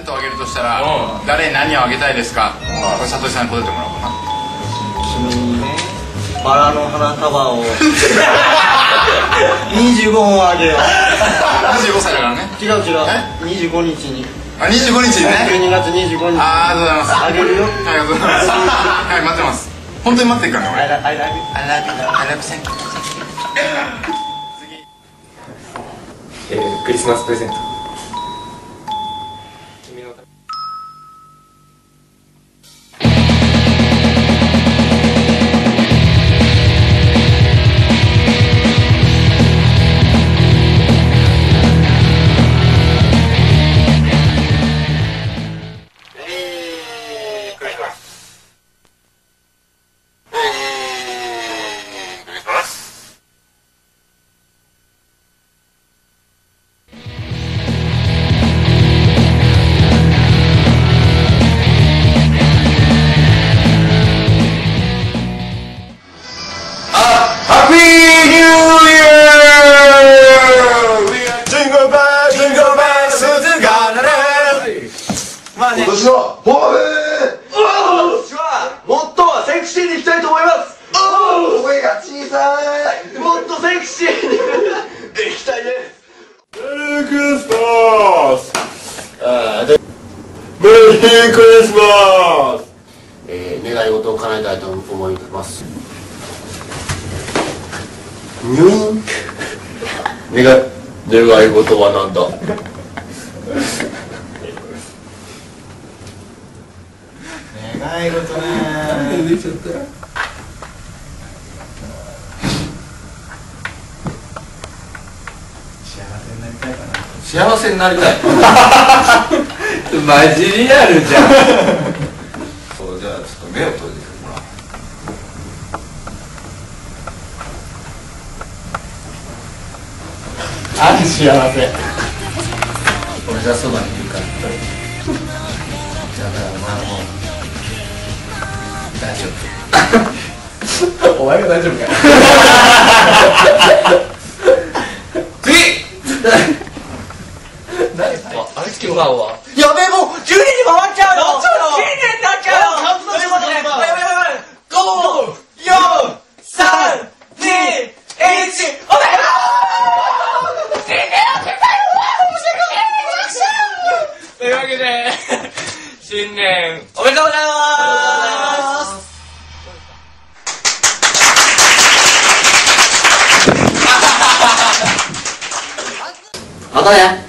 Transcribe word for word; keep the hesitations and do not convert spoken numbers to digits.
トをあげるとしたら誰に何をあげたいですか？これ、さとしさんに答えてもらおうかな。 君にね、バラの花束をにじゅうごほんあげよう。 にじゅうごさいだからね。 違う違う、にじゅうごにちに、 あ、にじゅうごにちにね。 じゅうにがつにじゅうごにち。 ありがとうございます。 あげるよ。 ありがとうございます。はい、待ってます。本当に待ってるからね、俺。 I love you I love you I love you thank you。 えー、クリスマスプレゼント。君のため。 今年のフォーメもっとセクシーにいきたいと思います。声が小さい。もっとセクシーにいきたいです。メリークリスマス。メリークリスマス。 えー、願い事を叶えたいと思います。ニュイン願い願い事は何だ？ 願い事ね。出ちゃったよ。幸せになりたいかな。 幸せになりたい。 マジリアルじゃん。 そう、じゃあちょっと目を閉じてもらう。 ある幸せ。 俺がそばにいるから。だからまあもう大丈夫。 お前が大丈夫かよ。 次。 何？あれ今は。 やべえ、もうじゅうにじ回っちゃうよ。 新年になっちゃうよ。ということで、やばいやばいやばい。ご、よん、さん、に、いち、お願いします。新年明けたよ。 というわけで新年おめでとうございます。 またね。